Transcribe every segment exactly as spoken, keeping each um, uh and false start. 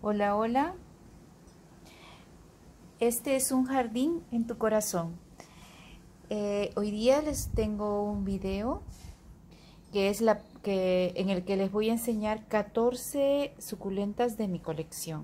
Hola, hola. Este es un jardín en tu corazón. Eh, hoy día les tengo un video que es la que en el que les voy a enseñar catorce suculentas de mi colección.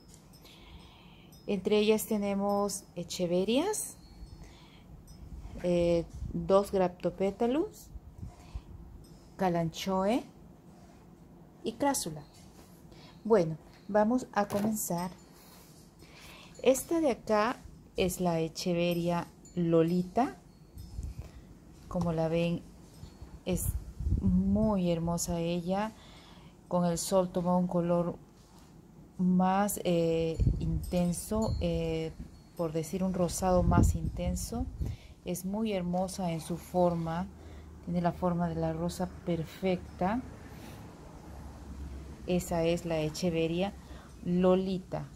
Entre ellas tenemos echeverias, eh, dos graptopétalus, kalanchoe y crásula. Bueno, vamos a comenzar. Esta de acá es la echeveria Lolita. Como la ven, es muy hermosa ella. Con el sol toma un color más eh, intenso, eh, por decir un rosado más intenso. Es muy hermosa en su forma. Tiene la forma de la rosa perfecta. Esa es la echeveria Lolita.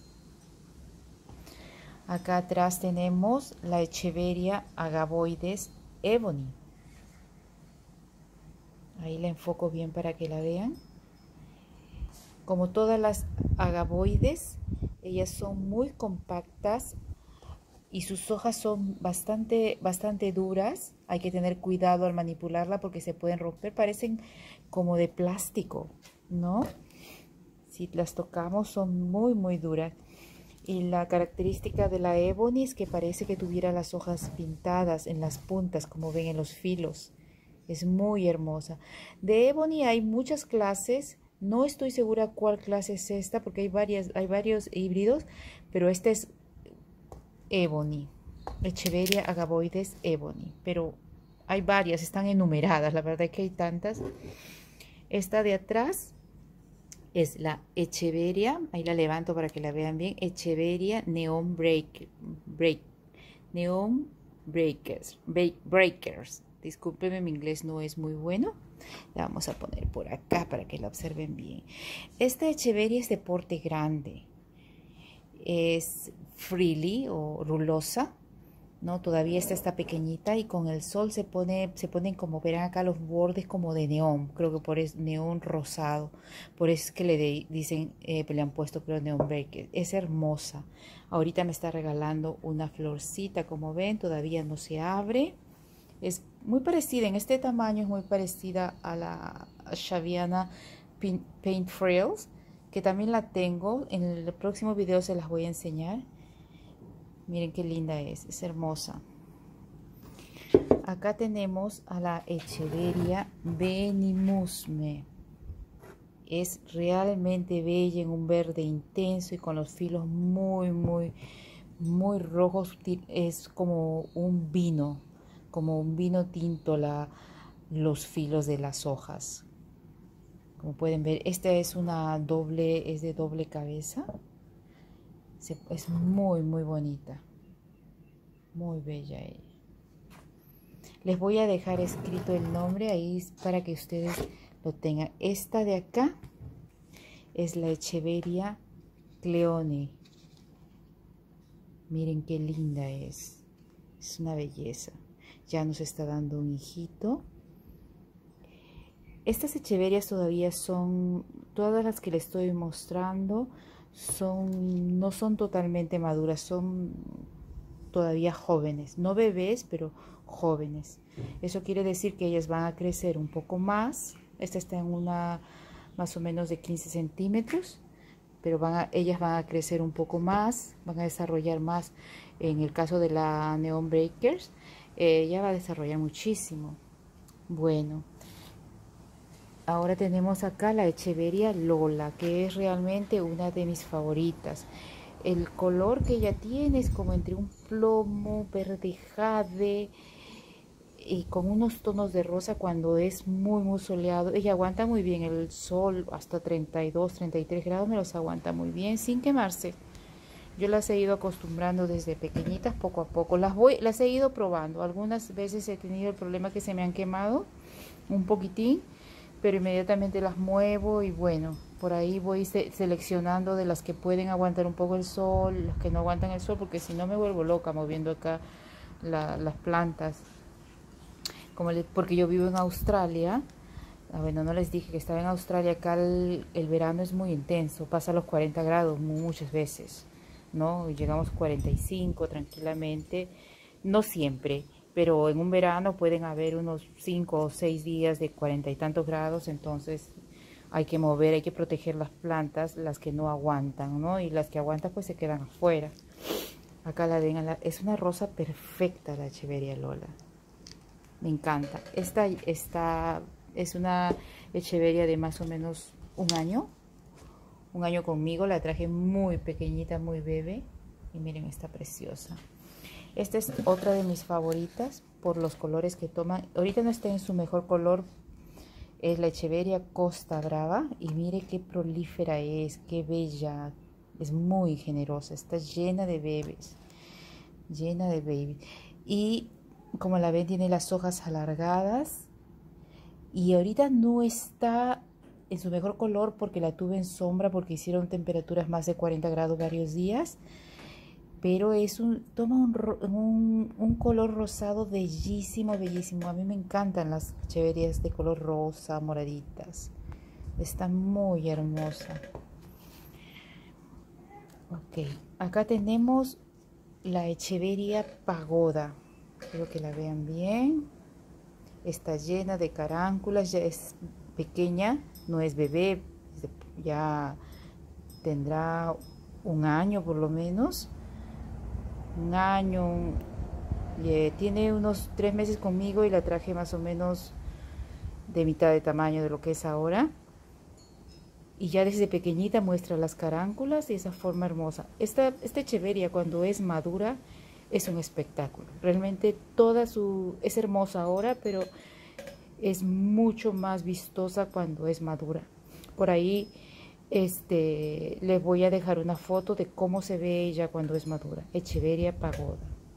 Acá atrás tenemos la echeveria agavoides ebony. Ahí la enfoco bien para que la vean. Como todas las agavoides, ellas son muy compactas y sus hojas son bastante, bastante duras. Hay que tener cuidado al manipularla porque se pueden romper. Parecen como de plástico, ¿no? Si las tocamos son muy, muy duras. Y la característica de la ebony es que parece que tuviera las hojas pintadas en las puntas, como ven en los filos. Es muy hermosa. De ebony hay muchas clases. No estoy segura cuál clase es esta, porque hay varias, hay varios híbridos, pero esta es ebony, echeveria agavoides ebony. Pero hay varias, están enumeradas. La verdad es que hay tantas. Esta de atrás es la echeveria, ahí la levanto para que la vean bien, echeveria neon break, break, neon breakers, break, breakers. Discúlpenme, mi inglés no es muy bueno. La vamos a poner por acá para que la observen bien. Esta echeveria es de porte grande, es frilly o rulosa, ¿no? Todavía esta está pequeñita y con el sol se pone, se ponen como verán acá los bordes como de neón, creo que por eso neón rosado, por eso es que le de, dicen, eh, le han puesto creo neón breaker. Es hermosa. Ahorita me está regalando una florcita, como ven, todavía no se abre. Es muy parecida, en este tamaño es muy parecida a la Shaviana Paint Frills, que también la tengo. En el próximo video se las voy a enseñar. Miren qué linda es, es hermosa. Acá tenemos a la echeveria Benimusme. Es realmente bella en un verde intenso y con los filos muy, muy, muy rojos. Es como un vino, como un vino tinto la, los filos de las hojas. Como pueden ver, esta es una doble, es de doble cabeza. Es muy, muy bonita. Muy bella ella. Les voy a dejar escrito el nombre ahí para que ustedes lo tengan. Esta de acá es la echeveria Cleone. Miren qué linda es. Es una belleza. Ya nos está dando un hijito. Estas echeverias todavía son, todas las que les estoy mostrando, son, no son totalmente maduras, son todavía jóvenes, no bebés, pero jóvenes. Eso quiere decir que ellas van a crecer un poco más. Esta está en una más o menos de quince centímetros, pero van a, ellas van a crecer un poco más, van a desarrollar más. En el caso de la Neon Breakers, eh, ella va a desarrollar muchísimo. Bueno, ahora tenemos acá la echeveria Lola, que es realmente una de mis favoritas. El color que ella tiene es como entre un plomo, verde jade y con unos tonos de rosa cuando es muy muy soleado. Ella aguanta muy bien el sol, hasta treinta y dos, treinta y tres grados me los aguanta muy bien sin quemarse. Yo las he ido acostumbrando desde pequeñitas poco a poco. Las, voy, las he ido probando. Algunas veces he tenido el problema que se me han quemado un poquitín, pero inmediatamente las muevo y bueno, por ahí voy se seleccionando de las que pueden aguantar un poco el sol, las que no aguantan el sol, porque si no me vuelvo loca moviendo acá la, las plantas. Como le, porque yo vivo en Australia, Ah, bueno, no les dije que estaba en Australia. Acá el, el verano es muy intenso, pasa los cuarenta grados muchas veces, ¿no? Y llegamos a cuarenta y cinco tranquilamente, no siempre, pero en un verano pueden haber unos cinco o seis días de cuarenta y tantos grados, entonces hay que mover, hay que proteger las plantas, las que no aguantan, ¿no? Y las que aguantan pues se quedan afuera. Acá la ven, es una rosa perfecta la Echeveria Lola. Me encanta. Esta, esta es una Echeveria de más o menos un año. Un año conmigo. La traje muy pequeñita, muy bebé. Y miren, está preciosa. Esta es otra de mis favoritas por los colores que toma. Ahorita no está en su mejor color. Es la Echeveria Costa Brava. Y mire qué prolífera es, qué bella. Es muy generosa. Está llena de bebés. Llena de babies. Y como la ven, tiene las hojas alargadas. Y ahorita no está en su mejor color porque la tuve en sombra, porque hicieron temperaturas más de cuarenta grados varios días. Pero es un, toma un, un, un color rosado bellísimo, bellísimo. A mí me encantan las echeverias de color rosa, moraditas. Está muy hermosa. Ok, acá tenemos la Echeveria Pagoda. Quiero que la vean bien. Está llena de caránculas, ya es pequeña, no es bebé, ya tendrá un año por lo menos. Un año, eh, tiene unos tres meses conmigo y la traje más o menos de mitad de tamaño de lo que es ahora. Y ya desde pequeñita muestra las caránculas y esa forma hermosa. Esta, esta Echeveria cuando es madura es un espectáculo. Realmente toda su... es hermosa ahora, pero es mucho más vistosa cuando es madura. Por ahí este, les voy a dejar una foto de cómo se ve ella cuando es madura. Echeveria Pagoda.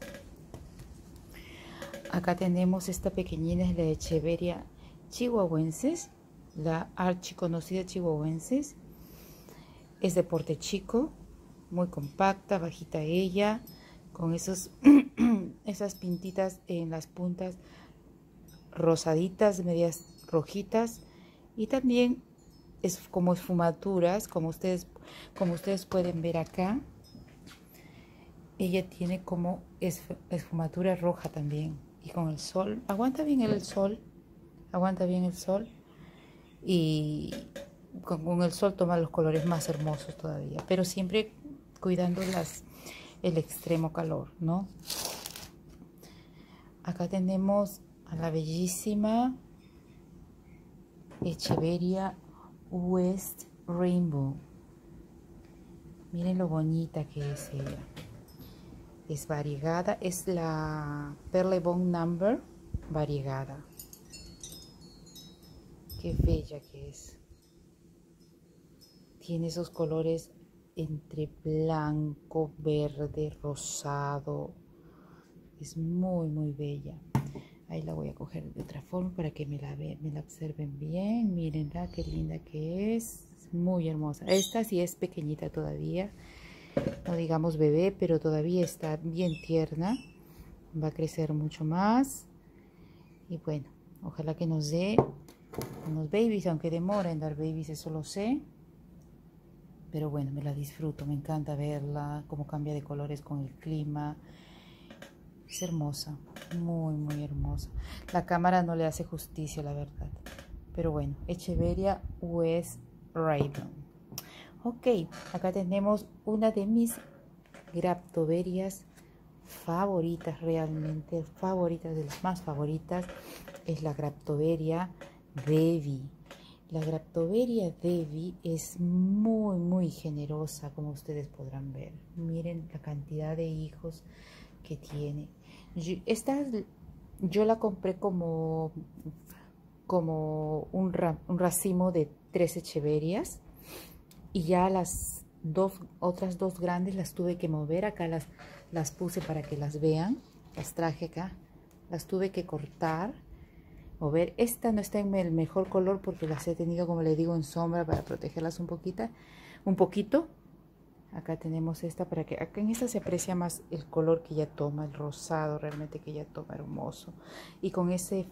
Acá tenemos esta pequeñina, es la Echeveria chihuahuensis, la archiconocida chihuahuensis. Es de porte chico, muy compacta, bajita ella, con esos, esas pintitas en las puntas rosaditas, medias rojitas, y también es como esfumaturas, como ustedes, como ustedes pueden ver acá. Ella tiene como esfumatura roja también, y con el sol, aguanta bien el sol, aguanta bien el sol, y con, con el sol toma los colores más hermosos todavía, pero siempre cuidando las, el extremo calor, ¿no? Acá tenemos a la bellísima Echeveria West Rainbow. Miren lo bonita que es ella. Es variegada, es la Perlebonne Number variegada. Qué bella que es. Tiene esos colores entre blanco, verde, rosado. Es muy, muy bella. Ahí la voy a coger de otra forma para que me la, ve, me la observen bien. Mírenla, qué linda que es. Es muy hermosa. Esta sí es pequeñita todavía. No digamos bebé, pero todavía está bien tierna. Va a crecer mucho más. Y bueno, ojalá que nos dé unos babies, aunque demora en dar babies, eso lo sé. Pero bueno, me la disfruto, me encanta verla, cómo cambia de colores con el clima. Es hermosa, muy, muy hermosa. La cámara no le hace justicia, la verdad. Pero bueno, Echeveria West Raven. Ok, acá tenemos una de mis graptoverias favoritas, realmente favoritas, de las más favoritas. Es la Graptoveria Devi. La Graptoveria Devi es muy, muy generosa, como ustedes podrán ver. Miren la cantidad de hijos que tiene. Yo, esta, yo la compré como, como un, ra, un racimo de tres echeverias. Y ya las dos, otras dos grandes las tuve que mover. Acá las, las puse para que las vean. Las traje acá. Las tuve que cortar. Mover. Esta no está en el mejor color porque las he tenido, como le digo, en sombra para protegerlas un poquito. Un poquito. Acá tenemos esta para que... Acá en esta se aprecia más el color que ella toma. El rosado realmente que ella toma. Hermoso. Y con ese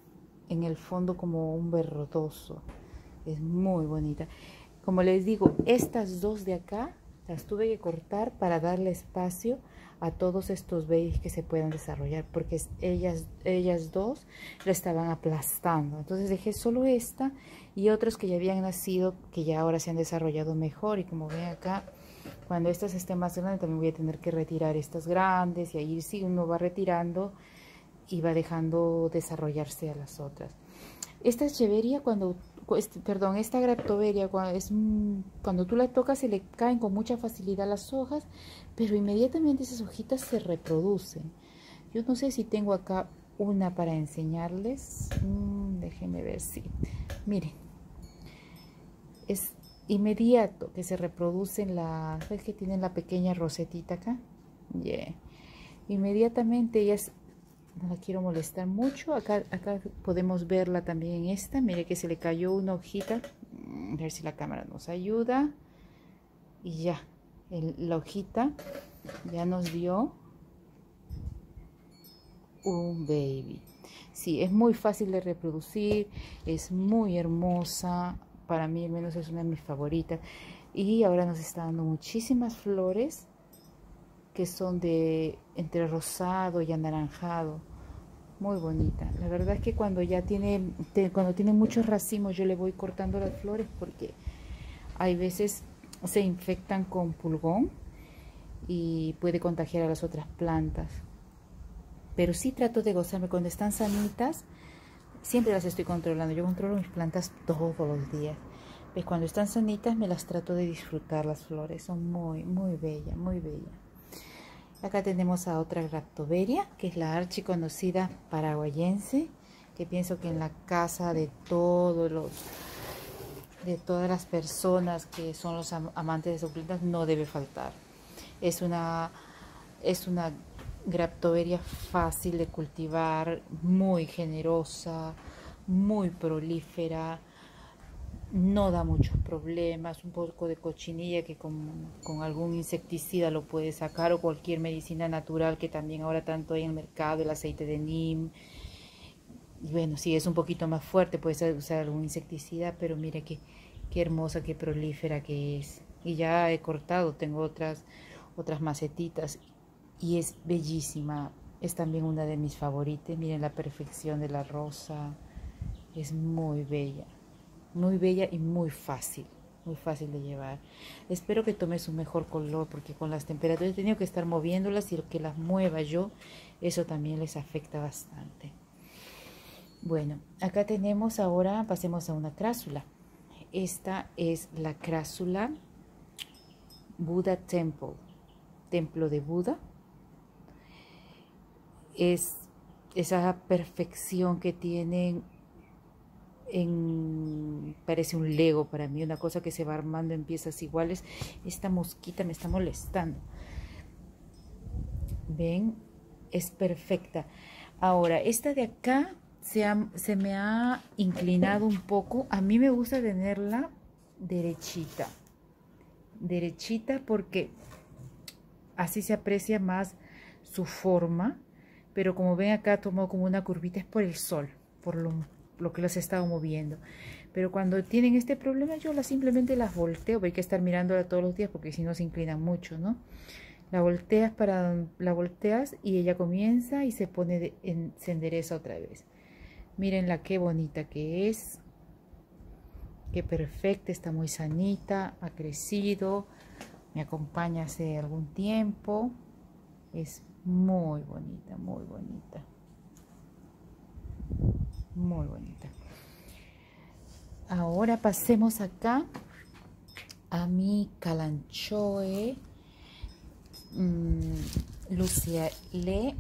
en el fondo como un verdoso. Es muy bonita. Como les digo, estas dos de acá las tuve que cortar para darle espacio a todos estos babies que se puedan desarrollar, porque ellas, ellas dos la estaban aplastando. Entonces dejé solo esta y otros que ya habían nacido, que ya ahora se han desarrollado mejor. Y como ven acá, cuando estas estén más grandes también voy a tener que retirar estas grandes, y ahí sí uno va retirando y va dejando desarrollarse a las otras. Esta echeveria, cuando, este, perdón, esta graptoveria, cuando, es, cuando tú la tocas se le caen con mucha facilidad las hojas, pero inmediatamente esas hojitas se reproducen. Yo no sé si tengo acá una para enseñarles. Mm, déjenme ver si. Miren, es inmediato que se reproducen las. ¿Ves que tienen la pequeña rosetita acá? Yeah. Inmediatamente ellas. No la quiero molestar mucho. Acá, acá podemos verla también en esta. Mire que se le cayó una hojita. A ver si la cámara nos ayuda. Y ya, el, la hojita ya nos dio un baby. Sí, es muy fácil de reproducir. Es muy hermosa. Para mí al menos es una de mis favoritas. Y ahora nos está dando muchísimas flores que son de entre rosado y anaranjado. Muy bonita. La verdad es que cuando ya tiene, te, cuando tiene muchos racimos, yo le voy cortando las flores porque hay veces se infectan con pulgón y puede contagiar a las otras plantas. Pero sí trato de gozarme cuando están sanitas. Siempre las estoy controlando. Yo controlo mis plantas todos los días. Pues cuando están sanitas me las trato de disfrutar las flores. Son muy, muy bellas, muy bellas. Acá tenemos a otra graptoveria, que es la archiconocida paraguayense, que pienso que en la casa de todos los, de todas las personas que son los amantes de sus plantas no debe faltar. Es una, es una graptoveria fácil de cultivar, muy generosa, muy prolífera. No da muchos problemas, un poco de cochinilla que con, con algún insecticida lo puede sacar, o cualquier medicina natural que también ahora tanto hay en el mercado, el aceite de neem. Y bueno, si es un poquito más fuerte puedes usar algún insecticida, pero mire qué, qué hermosa, qué prolífera que es. Y ya he cortado, tengo otras, otras macetitas y es bellísima. Es también una de mis favoritas. Miren la perfección de la rosa, es muy bella. Muy bella y muy fácil, muy fácil de llevar. Espero que tome su mejor color, porque con las temperaturas he tenido que estar moviéndolas, y el que las mueva yo, eso también les afecta bastante. Bueno, acá tenemos ahora, pasemos a una crásula. Esta es la crásula Buddha Temple, templo de Buda. Es esa perfección que tienen. En, parece un Lego para mí, una cosa que se va armando en piezas iguales. Esta mosquita me está molestando. Ven, es perfecta. Ahora, esta de acá se, ha, se me ha inclinado un poco. A mí me gusta tenerla derechita. Derechita porque así se aprecia más su forma. Pero como ven acá tomó como una curvita, es por el sol, por lo lo que las he estado moviendo. Pero cuando tienen este problema yo las simplemente las volteo. Hay que estar mirándola todos los días porque si no se inclinan mucho, ¿no? La volteas para la volteas y ella comienza y se pone de, en, se endereza otra vez. Mírenla qué bonita que es, qué perfecta, está muy sanita, ha crecido, me acompaña hace algún tiempo. Es muy bonita, muy bonita. Muy bonita. Ahora pasemos acá a mi Kalanchoe mmm, Luciale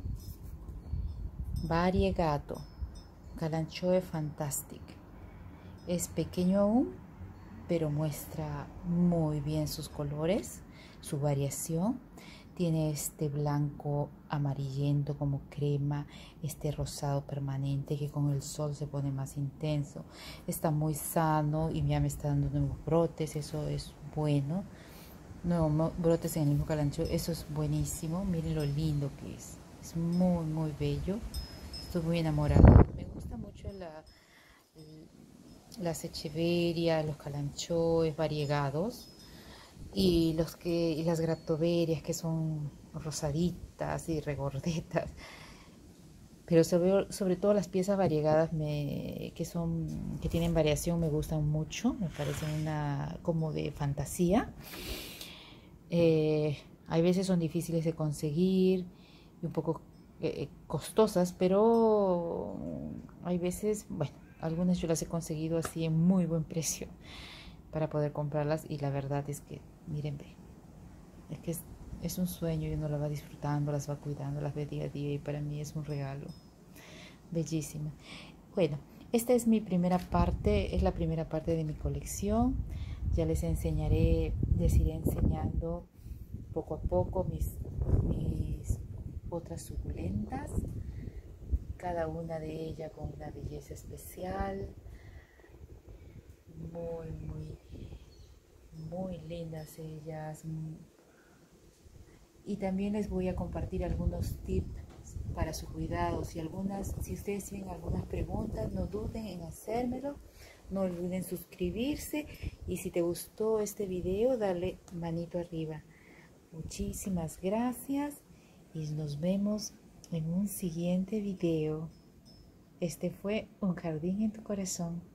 variegato. Kalanchoe Fantastic. Es pequeño aún, pero muestra muy bien sus colores, su variación. Tiene este blanco amarillento como crema, este rosado permanente que con el sol se pone más intenso. Está muy sano y ya me está dando nuevos brotes, eso es bueno. Nuevos brotes en el mismo Kalanchoe, eso es buenísimo. Miren lo lindo que es, es muy muy bello. Estoy muy enamorada. Me gusta mucho el la, las echeverias, los calanchoes variegados y, los que, y las gratoverias que son rosaditas y regordetas. Pero sobre, sobre todo las piezas variegadas me, que, son, que tienen variación me gustan mucho, me parecen una como de fantasía. Eh, hay veces son difíciles de conseguir y un poco eh, costosas, pero hay veces, bueno, algunas yo las he conseguido así en muy buen precio para poder comprarlas y la verdad es que, miren, ve, es que es, es un sueño y uno la va disfrutando, las va cuidando, las ve día a día y para mí es un regalo. Bellísima. Bueno, esta es mi primera parte, es la primera parte de mi colección. Ya les enseñaré, les iré enseñando poco a poco mis, mis otras suculentas, cada una de ellas con una belleza especial, muy, muy, muy lindas ellas. Y también les voy a compartir algunos tips para su cuidado. Si, algunas, si ustedes tienen algunas preguntas, no duden en hacérmelo. No olviden suscribirse y si te gustó este video, dale manito arriba. Muchísimas gracias y nos vemos en un siguiente video. Este fue Un Jardín en tu Corazón.